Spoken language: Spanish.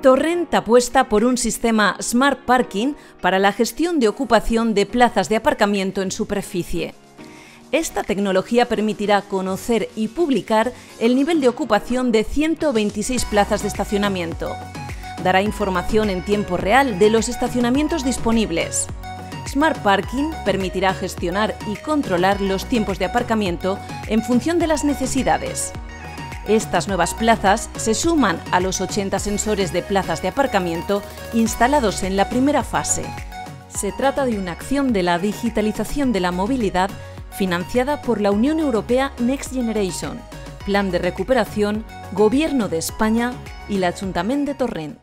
Torrent apuesta por un sistema Smart Parking para la gestión de ocupación de plazas de aparcamiento en superficie. Esta tecnología permitirá conocer y publicar el nivel de ocupación de 126 plazas de estacionamiento. Dará información en tiempo real de los estacionamientos disponibles. Smart Parking permitirá gestionar y controlar los tiempos de aparcamiento en función de las necesidades. Estas nuevas plazas se suman a los 80 sensores de plazas de aparcamiento instalados en la primera fase. Se trata de una acción de la digitalización de la movilidad financiada por la Unión Europea Next Generation, Plan de Recuperación, Gobierno de España y el Ayuntamiento de Torrent.